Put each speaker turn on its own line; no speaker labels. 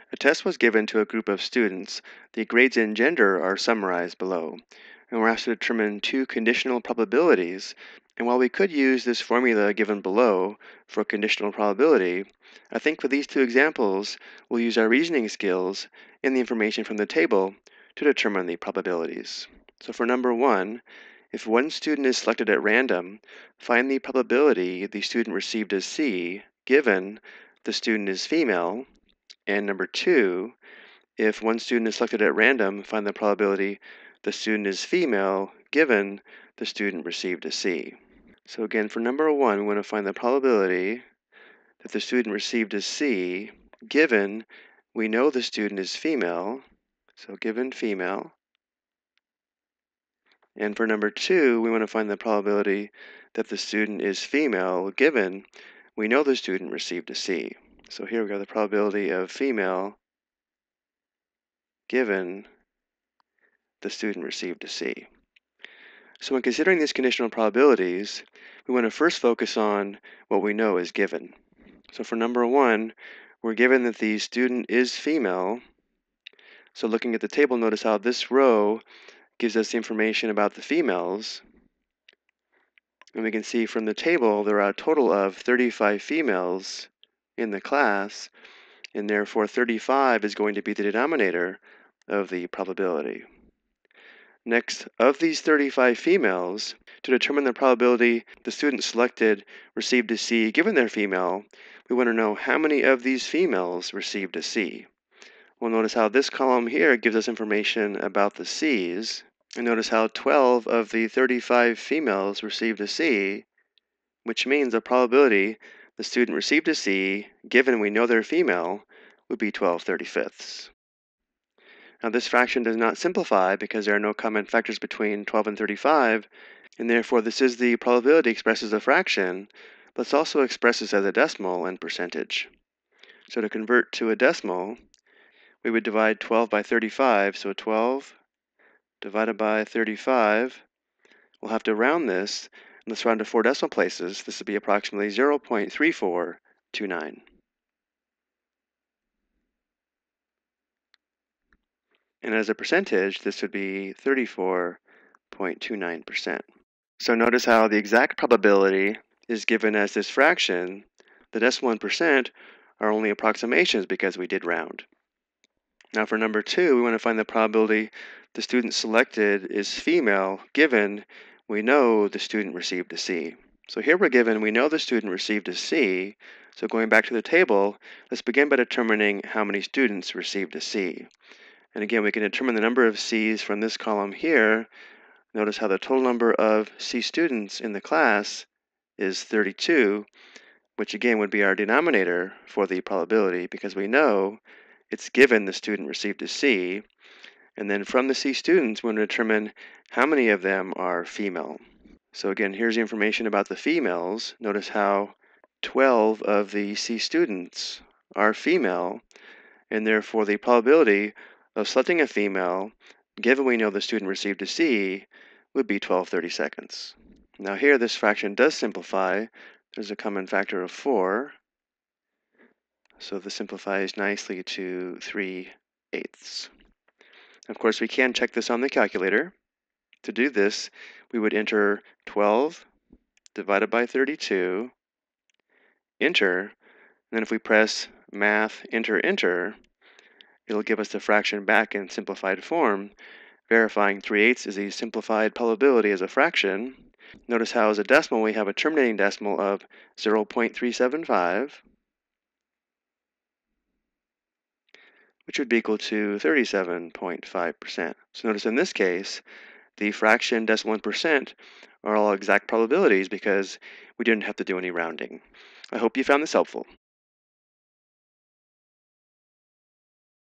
A test was given to a group of students. The grades and gender are summarized below. And we're asked to determine two conditional probabilities. And while we could use this formula given below for conditional probability, I think for these two examples, we'll use our reasoning skills and the information from the table to determine the probabilities. So for number one, if one student is selected at random, find the probability the student received a C given the student is female. And number two, if one student is selected at random, find the probability the student is female given the student received a C. So again, for number one, we want to find the probability that the student received a C given we know the student is female, so given female. And for number two, we want to find the probability that the student is female given we know the student received a C. So here we have the probability of female given the student received a C. So when considering these conditional probabilities, we want to first focus on what we know is given. So for number one, we're given that the student is female. So looking at the table, notice how this row gives us the information about the females. And we can see from the table there are a total of 35 females in the class, and therefore 35 is going to be the denominator of the probability. Next, of these 35 females, to determine the probability the student selected received a C given they're female, we want to know how many of these females received a C. Well, notice how this column here gives us information about the C's, and notice how 12 of the 35 females received a C, which means the probability the student received a C, given we know they're female, would be 12/35. Now this fraction does not simplify because there are no common factors between 12 and 35, and therefore this is the probability expressed as a fraction, but it's also expressed as a decimal and percentage. So to convert to a decimal, we would divide 12 by 35, so 12 divided by 35. We'll have to round this, and let's round to 4 decimal places. This would be approximately 0.3429. And as a percentage, this would be 34.29%. So notice how the exact probability is given as this fraction. The decimal and percent are only approximations because we did round. Now for number two, we want to find the probability the student selected is female given we know the student received a C. So here we're given we know the student received a C. So going back to the table, let's begin by determining how many students received a C. And again, we can determine the number of C's from this column here. Notice how the total number of C students in the class is 32, which again would be our denominator for the probability because we know it's given the student received a C. And then from the C students, we want to determine how many of them are female. So again, here's the information about the females. Notice how 12 of the C students are female, and therefore the probability of selecting a female, given we know the student received a C, would be 12/32. Now here this fraction does simplify. There's a common factor of 4. So this simplifies nicely to 3/8. Of course, we can check this on the calculator. To do this, we would enter 12 divided by 32, enter, and then if we press math, enter, enter, it'll give us the fraction back in simplified form, verifying 3/8 is a simplified probability as a fraction. Notice how as a decimal we have a terminating decimal of 0.375, which would be equal to 37.5%. So notice in this case, the fraction, decimal, and percent are all exact probabilities because we didn't have to do any rounding. I hope you found this helpful.